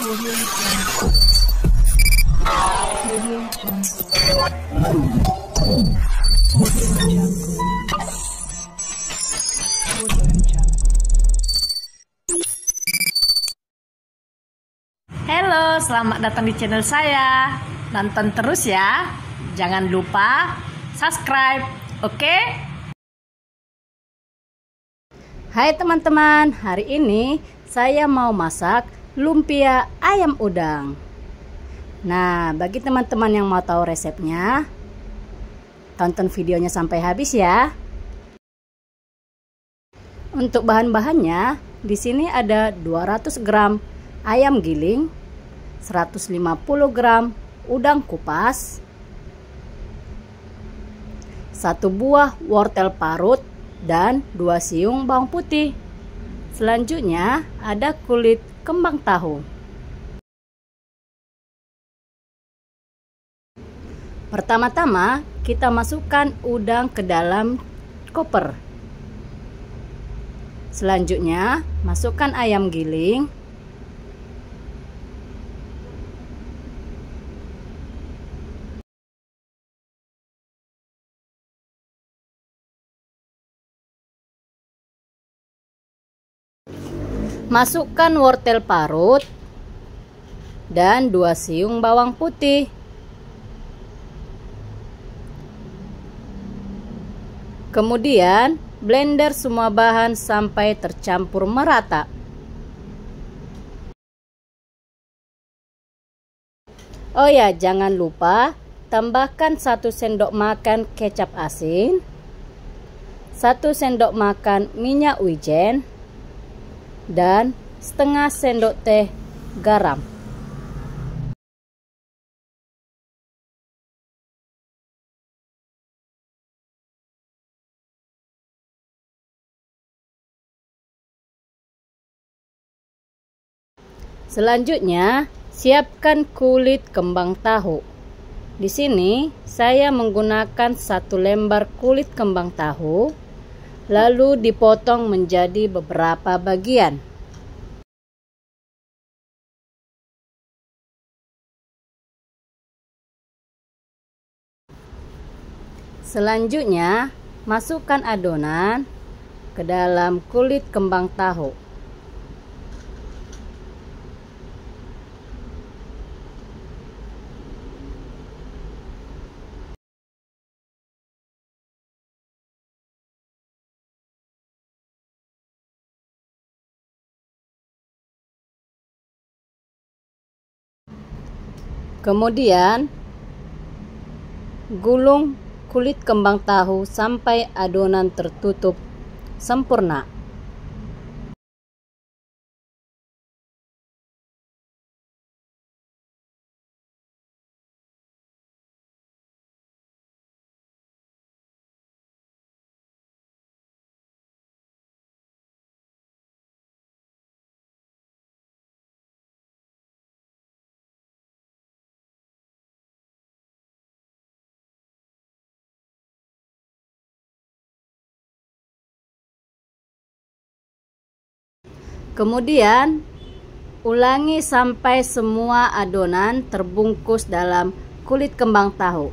Halo, selamat datang di channel saya. Nonton terus ya. Jangan lupa subscribe, oke? Hai teman-teman, hari ini saya mau masak lumpia ayam udang. Nah, bagi teman-teman yang mau tahu resepnya, tonton videonya sampai habis ya. Untuk bahan-bahannya, di sini ada 200 gram ayam giling, 150 gram udang kupas, 1 buah wortel parut, dan 2 siung bawang putih. Selanjutnya ada kulit kembang tahu. Pertama-tama kita masukkan udang ke dalam koper. Selanjutnya masukkan ayam giling. Masukkan wortel parut dan 2 siung bawang putih. Kemudian blender semua bahan sampai tercampur merata. Oh ya, jangan lupa tambahkan 1 sendok makan kecap asin, 1 sendok makan minyak wijen, dan setengah sendok teh garam. Selanjutnya, siapkan kulit kembang tahu. Di sini saya menggunakan 1 lembar kulit kembang tahu, lalu dipotong menjadi beberapa bagian. Selanjutnya, masukkan adonan ke dalam kulit kembang tahu. Kemudian, gulung kulit kembang tahu sampai adonan tertutup sempurna. Kemudian, ulangi sampai semua adonan terbungkus dalam kulit kembang tahu.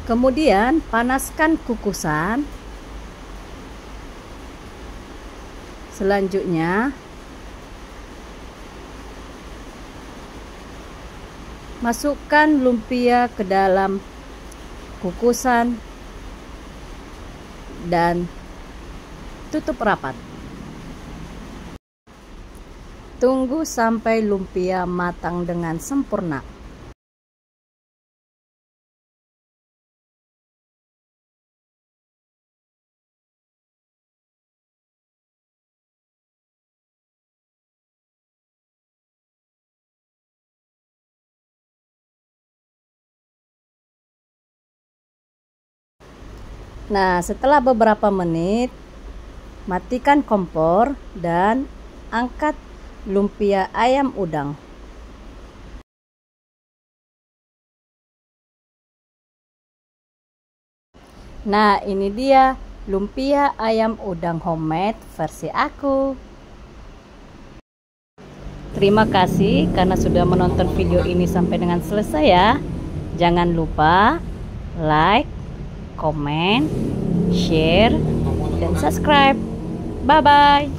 Kemudian panaskan kukusan. Selanjutnya masukkan lumpia ke dalam kukusan dan tutup rapat. Tunggu sampai lumpia matang dengan sempurna. Nah, setelah beberapa menit, matikan kompor dan angkat lumpia ayam udang. Nah, ini dia lumpia ayam udang homemade versi aku. Terima kasih karena sudah menonton video ini sampai dengan selesai ya. Jangan lupa like, komen, share, dan subscribe. Bye-bye.